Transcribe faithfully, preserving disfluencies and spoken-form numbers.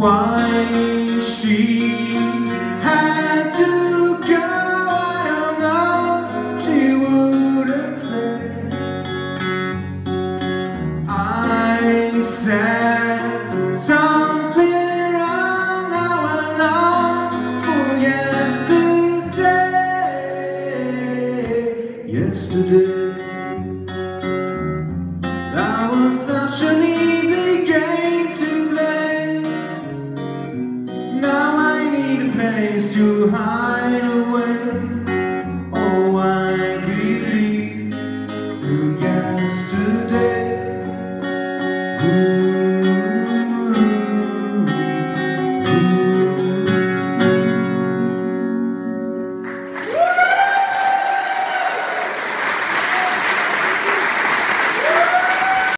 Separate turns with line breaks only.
Why she had to go, I don't know. She wouldn't say. I said something wrong, now I long for yesterday. Yesterday, that was such an easy game to play. Now I need a place to hide away. Oh, I believe in yesterday.